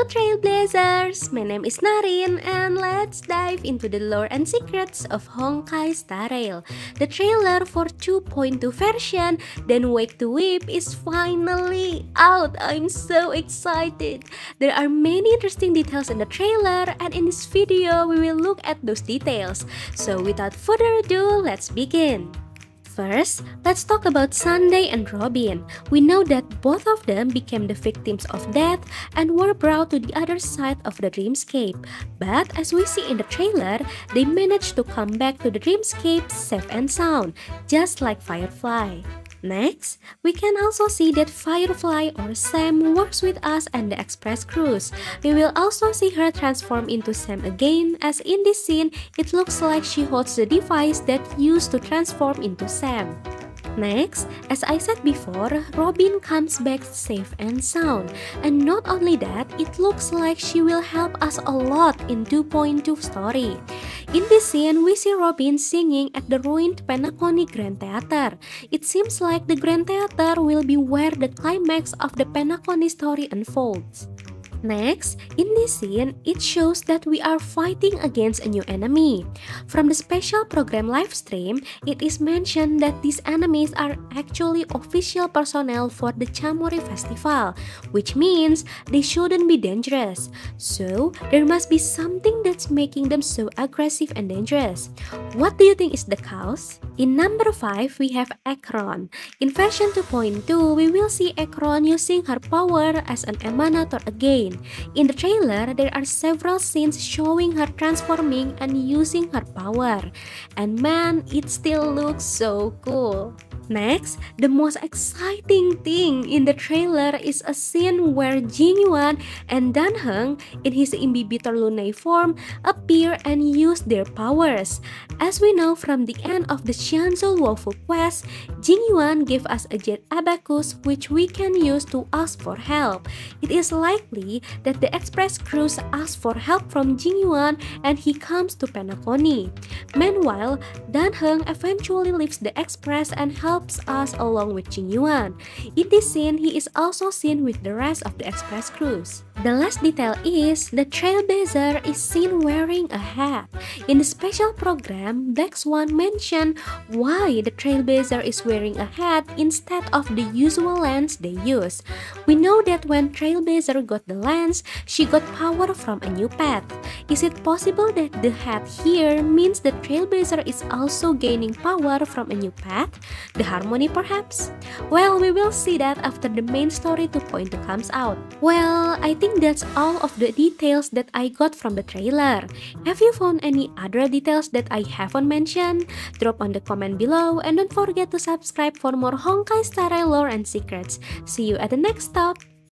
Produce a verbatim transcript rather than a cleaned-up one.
Hello Trailblazers! My name is Narin and let's dive into the lore and secrets of Honkai Star Rail. The trailer for two point two version Then Wake to Weep is finally out. I'm so excited! There are many interesting details in the trailer and in this video we will look at those details. So without further ado, let's begin. First, let's talk about Sunday and Robin. We know that both of them became the victims of death and were brought to the other side of the dreamscape. But as we see in the trailer, they managed to come back to the dreamscape safe and sound, just like Firefly. Next, we can also see that Firefly or Sam works with us and the Express Cruise. We will also see her transform into Sam again, as in this scene, it looks like she holds the device that used to transform into Sam. Next, as I said before, Robin comes back safe and sound. And not only that, it looks like she will help us a lot in two point two story. In this scene, we see Robin singing at the ruined Penacony Grand Theater. It seems like the Grand Theater will be where the climax of the Penacony story unfolds. Next, in this scene, it shows that we are fighting against a new enemy. From the special program livestream, it is mentioned that these enemies are actually official personnel for the Chamori Festival, which means they shouldn't be dangerous. So, there must be something that's making them so aggressive and dangerous. What do you think is the cause? In number five, we have Ekron. In version two point two, we will see Ekron using her power as an emanator again. In the trailer, there are several scenes showing her transforming and using her power. And man, it still looks so cool. Next, the most exciting thing in the trailer is a scene where Jingyuan and Danheng in his Imbibitor Lunae form appear and use their powers. As we know from the end of the Xianzhou Wofu quest, Jingyuan gave us a jet abacus which we can use to ask for help. It is likely that the Express Cruise asks for help from Jingyuan and he comes to Penacony. Meanwhile, Danheng eventually leaves the Express and helps us along with Jingyuan. In this scene, he is also seen with the rest of the Express Cruise. The last detail is the Trailblazer is seen wearing a hat. In the special program, Black Swan mentioned why the Trailblazer is wearing a hat instead of the usual lens they use. We know that when Trailblazer got the lens, she got power from a new path. Is it possible that the hat here means the Trailblazer is also gaining power from a new path? The Harmony perhaps? Well, we will see that after the main story two point two comes out. Well, I think that's all of the details that I got from the trailer. Have you found any other details that I haven't mentioned? Drop on the comment below and don't forget to subscribe for more Honkai Star Rail lore and secrets. See you at the next stop.